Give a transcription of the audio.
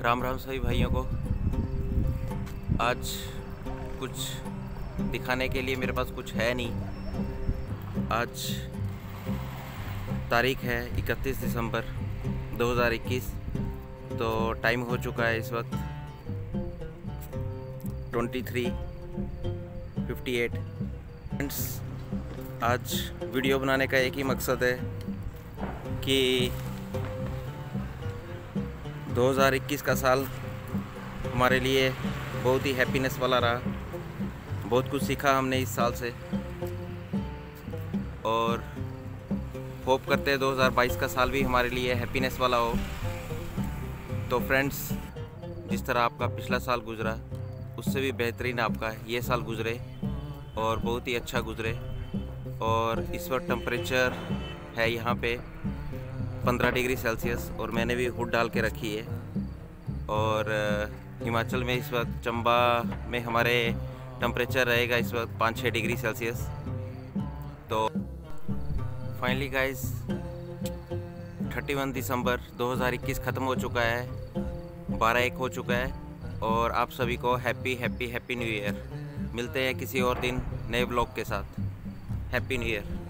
राम राम सभी भाइयों को। आज कुछ दिखाने के लिए मेरे पास कुछ है नहीं। आज तारीख है 31 दिसंबर 2021। तो टाइम हो चुका है इस वक्त 23:58। फ्रेंड्स, आज वीडियो बनाने का एक ही मकसद है कि 2021 का साल हमारे लिए बहुत ही हैप्पीनेस वाला रहा। बहुत कुछ सीखा हमने इस साल से और होप करते हैं 2022 का साल भी हमारे लिए हैप्पीनेस वाला हो। तो फ्रेंड्स, जिस तरह आपका पिछला साल गुजरा उससे भी बेहतरीन आपका ये साल गुजरे और बहुत ही अच्छा गुजरे। और इस वक्त टेम्परेचर है यहाँ पे 15 डिग्री सेल्सियस और मैंने भी हुड डाल के रखी है। और हिमाचल में इस वक्त चंबा में हमारे टेम्परेचर रहेगा इस वक्त 5-6 डिग्री सेल्सियस। तो फाइनली गाइस 31 दिसंबर 2021 ख़त्म हो चुका है, 12-1 हो चुका है और आप सभी को हैप्पी न्यू ईयर। मिलते हैं किसी और दिन नए ब्लॉग के साथ। Happy new year.